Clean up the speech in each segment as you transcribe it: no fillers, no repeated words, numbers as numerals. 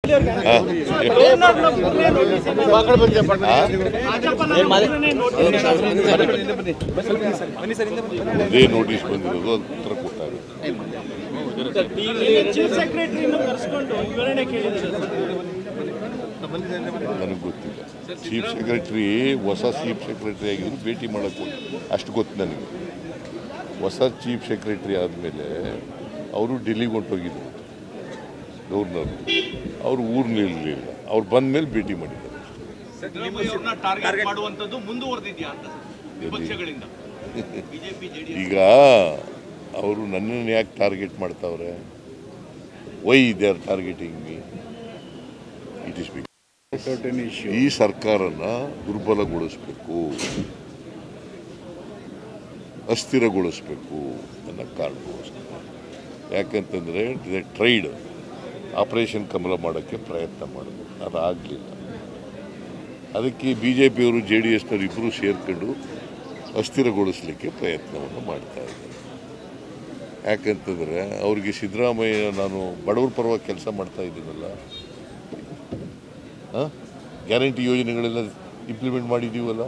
ಅದೇ ನೋಟಿಸ್ ಬಂದಿರೋದು ಅದು ಉತ್ತರ ಕೊಟ್ಟಾಗ ನನಗೆ ಗೊತ್ತಿಲ್ಲ. ಚೀಫ್ ಸೆಕ್ರೆಟರಿ ಹೊಸ ಚೀಫ್ ಸೆಕ್ರೆಟರಿ ಆಗಿದ್ರು ಭೇಟಿ ಮಾಡೋಕ್ಕೆ ಅಷ್ಟು ಗೊತ್ತು ನನಗೆ. ಹೊಸ ಚೀಫ್ ಸೆಕ್ರೆಟರಿ ಆದಮೇಲೆ ಅವರು ಡೆಲ್ಲಿಗೆ ಹೊಂಟೋಗಿದ್ರು ಗವರ್ನರ್. ಅವರು ಊರಿನಲ್ಲಿರಲಿಲ್ಲ. ಅವ್ರು ಬಂದ ಮೇಲೆ ಭೇಟಿ ಮಾಡಿದ್ದಾರೆ. ಈಗ ಅವರು ನನ್ನನ್ನು ಯಾಕೆ ಟಾರ್ಗೆಟ್ ಮಾಡ್ತಾವ್ರೆ? Why they are targeting me? It is ಈ ಸರ್ಕಾರನ ದುರ್ಬಲಗೊಳಿಸಬೇಕು, ಅಸ್ಥಿರಗೊಳಿಸಬೇಕು ಅನ್ನೋ ಕಾರಣಕ್ಕೋಸ್ಕರ. ಯಾಕಂತಂದರೆ ಟ್ರೈಡ್ ಆಪರೇಷನ್ ಕಮಲ ಮಾಡೋಕ್ಕೆ ಪ್ರಯತ್ನ ಮಾಡಿದ್ರು, ಅದಾಗಲಿಲ್ಲ. ಅದಕ್ಕೆ BJPಯವರು JDSನವರು ಇಬ್ಬರು ಸೇರ್ಕೊಂಡು ಅಸ್ಥಿರಗೊಳಿಸಲಿಕ್ಕೆ ಪ್ರಯತ್ನವನ್ನು ಮಾಡ್ತಾ ಇದ್ದಾರೆ. ಯಾಕಂತಂದರೆ ಅವ್ರಿಗೆ ಸಿದ್ದರಾಮಯ್ಯ ನಾನು ಬಡವ್ರ ಪರವಾಗಿ ಕೆಲಸ ಮಾಡ್ತಾ ಇದ್ದೀನಲ್ಲ, ಗ್ಯಾರಂಟಿ ಯೋಜನೆಗಳೆಲ್ಲ ಇಂಪ್ಲಿಮೆಂಟ್ ಮಾಡಿದ್ದೀವಲ್ಲ,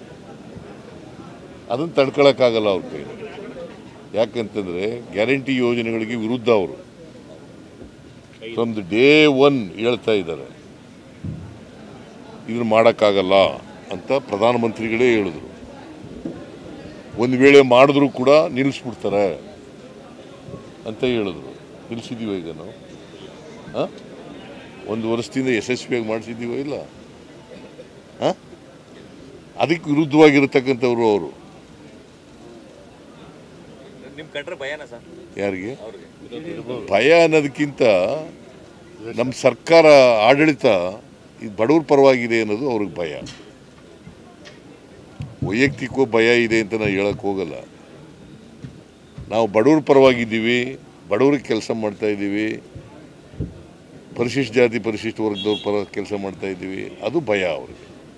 ಅದನ್ನು ತಡ್ಕೊಳಕ್ಕಾಗಲ್ಲ ಅವ್ರ ಕೈಲಿ. ಯಾಕಂತಂದರೆ ಗ್ಯಾರಂಟಿ ಯೋಜನೆಗಳಿಗೆ ವಿರುದ್ಧ ಅವರು ಫ್ರಮ್ ದ ಡೇ ಒನ್ ಹೇಳ್ತಾ ಇದ್ದಾರೆ, ಇದನ್ನು ಮಾಡೋಕ್ಕಾಗಲ್ಲ ಅಂತ ಪ್ರಧಾನಮಂತ್ರಿಗಳೇ ಹೇಳಿದ್ರು. ಒಂದು ವೇಳೆ ಮಾಡಿದ್ರು ಕೂಡ ನಿಲ್ಲಿಸ್ಬಿಡ್ತಾರೆ ಅಂತ ಹೇಳಿದ್ರು. ನಿಲ್ಲಿಸಿದ್ದೀವ ಈಗ ನಾವು? ಒಂದು ವರ್ಷದಿಂದ ಯಶಸ್ವಿಯಾಗಿ ಮಾಡಿಸಿದ್ದೀವೋ ಇಲ್ಲ? ಅದಕ್ಕೆ ವಿರುದ್ಧವಾಗಿರತಕ್ಕಂಥವ್ರು ಅವರು. ಯಾರಿಗೆ ಭಯ ಅನ್ನೋದಕ್ಕಿಂತ ನಮ್ಮ ಸರ್ಕಾರ ಆಡಳಿತ ಇದು ಬಡವ್ರ ಪರವಾಗಿದೆ ಅನ್ನೋದು ಅವ್ರಿಗೆ ಭಯ. ವೈಯಕ್ತಿಕವೂ ಭಯ ಇದೆ ಅಂತ ನಾವು ಹೇಳಕ್ಕೆ ಹೋಗಲ್ಲ. ನಾವು ಬಡವ್ರ ಪರವಾಗಿದ್ದೀವಿ, ಬಡವ್ರಿಗೆ ಕೆಲಸ ಮಾಡ್ತಾ ಇದ್ದೀವಿ, ಪರಿಶಿಷ್ಟ ಜಾತಿ ಪರಿಶಿಷ್ಟ ವರ್ಗದವ್ರ ಪರ ಕೆಲಸ ಮಾಡ್ತಾ ಇದ್ದೀವಿ, ಅದು ಭಯ ಅವ್ರಿಗೆ.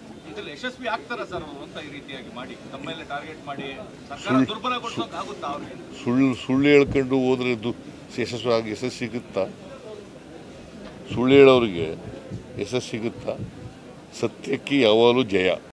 ಸುಳ್ಳು ಹೇಳ್ಕೊಂಡು ಹೋದ್ರೆ ಯಶಸ್ಸು ಸಿಗುತ್ತಾ? ಸುಳ್ಳು ಹೇಳೋರಿಗೆ ಯಶಸ್ಸು ಸಿಗುತ್ತಾ? ಸತ್ಯಕ್ಕೆ ಯಾವಾಗಲೂ ಜಯ.